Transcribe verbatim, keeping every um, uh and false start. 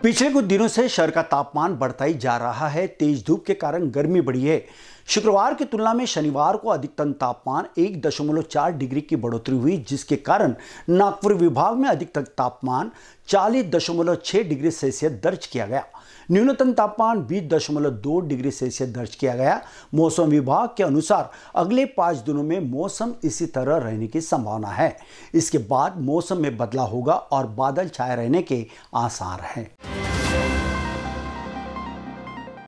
पिछले कुछ दिनों से शहर का तापमान बढ़ता ही जा रहा है। तेज धूप के कारण गर्मी बढ़ी है। शुक्रवार की तुलना में शनिवार को अधिकतम तापमान एक दशमलव चार डिग्री की बढ़ोतरी हुई, जिसके कारण नागपुर विभाग में अधिकतम तापमान चालीस दशमलव छह डिग्री सेल्सियस दर्ज किया गया। न्यूनतम तापमान बीस दशमलव दो डिग्री सेल्सियस दर्ज किया गया। मौसम विभाग के अनुसार अगले पाँच दिनों में मौसम इसी तरह रहने की संभावना है। इसके बाद मौसम में बदलाव होगा और बादल छाए रहने के आसार हैं।